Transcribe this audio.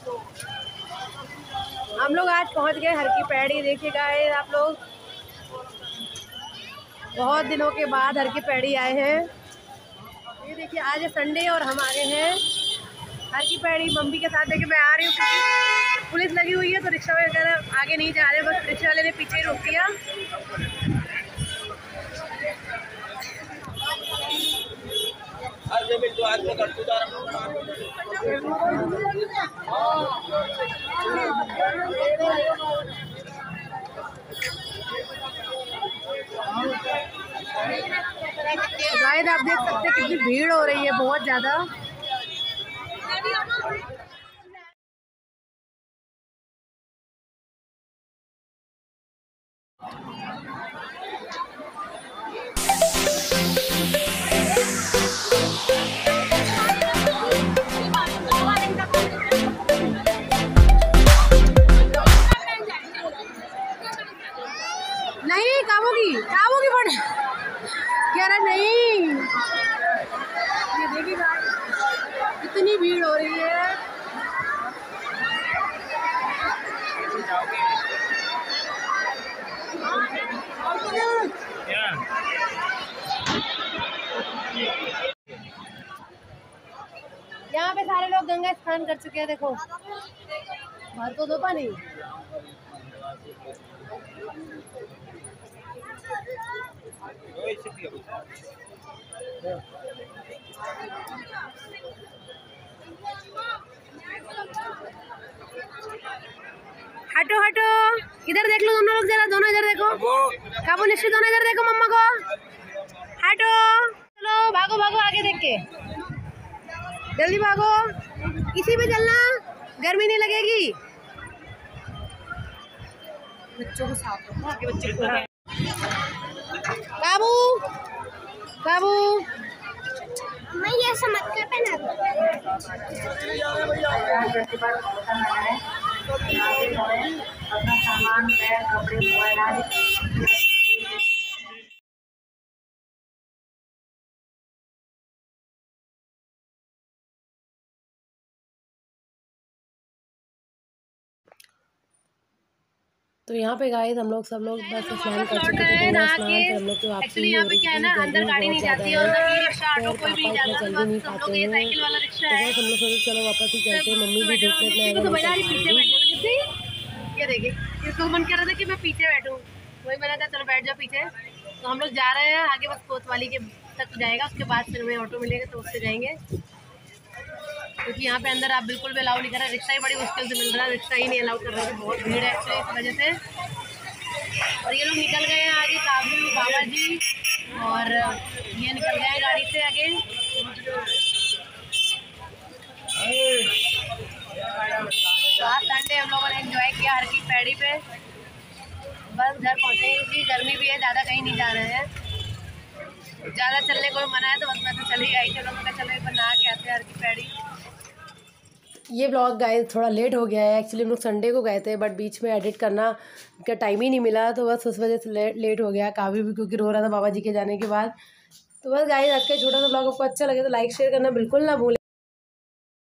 हम लोग आज पहुंच गए हर की पैड़ी। देखिए गाइस आप लोग, बहुत दिनों के बाद हर की पैड़ी आए हैं। ये देखिए आज है संडे और हम आ गए हैं हर की पैड़ी मम्मी के साथ। देखिए मैं आ रही हूँ क्योंकि पुलिस लगी हुई है तो रिक्शा वगैरह आगे नहीं जा रहे, बस रिक्शा वाले ने पीछे ही रोक दिया। गाइस आप देख सकते हैं कितनी भीड़ हो रही है, बहुत ज्यादा। नहीं काबू की बड़ कह रहा नहीं। ये देखिए कितनी भीड़ हो रही है। यहाँ पे सारे लोग गंगा स्नान कर चुके हैं। देखो भर तो दो पानी। हटो हटो, इधर देख लो दोनों लोग, जरा दोनों इधर देखो। काबू निश्चित दोनों इधर देखो मम्मा को। हटो, चलो भागो भागो आगे देख के, जल्दी भागो। इसी पे चलना, गर्मी नहीं लगेगी। बच्चों को साफ रखो, आगे बच्चे को। काबू काबू मैं ये समझ के पहना अपना सामान पैर कपड़े मोबाइल। तो यहाँ पे गाइस हम लोग सब लोग बस स्नान कर चुके थे, फिर हम लोग की वापसी एक्चुअली यहाँ पे क्या है ना, अंदर गाड़ी नहीं जाती है, उधर रिक्शा ऑटो कोई भी नहीं जाता, जल्दी नहीं बस हम पाते लोग ये हैं। साइकिल वाला रिक्शा है। हम लोग सोचे चलो वापस ही चलते हैं, मम्मी भी देख लेते हैं। ये देखिए इसको मन कर रहा था कि मैं पीछे बैठूं, वही मैंने कहा चलो बैठ जाओ पीछे। तो हम लोग जा रहे हैं आगे, बस कोतवाली के तक जाएगा, उसके बाद फिर हमें ऑटो मिलेगा तो उससे जाएंगे, क्योंकि यहाँ पे अंदर आप बिल्कुल भी अलाउ नहीं कर रहे। रिक्शा ही बड़ी मुश्किल से मिल रहा है, रिक्शा ही नहीं अलाउ कर रहे हैं, बहुत भीड़ है एक्चुअली इस वजह से। और ये लोग निकल गए हैं आगे, काबू बाबा जी और ये निकल गए हैं गाड़ी से आगे। आज संडे हम लोगों ने एंजॉय किया हर की पैड़ी पे। बस घर पहुँचे क्योंकि गर्मी भी है, ज़्यादा कहीं नहीं जा रहे हैं। ज़्यादा चलने को मना है तो बस मैं तो चली आई। चलो मैं चलो एक बार नहा के आते हैं हर की पैड़ी। ये ब्लॉग गाइस थोड़ा लेट हो गया है, एक्चुअली हम लोग संडे को गए थे बट बीच में एडिट करना का टाइम ही नहीं मिला, तो बस उस वजह से लेट हो गया। काफ़ी भी क्योंकि रो रहा था बाबा जी के जाने के बाद। तो बस गाइस आज का छोटा सा ब्लॉग आपको अच्छा लगे तो लाइक शेयर करना बिल्कुल ना भूलें।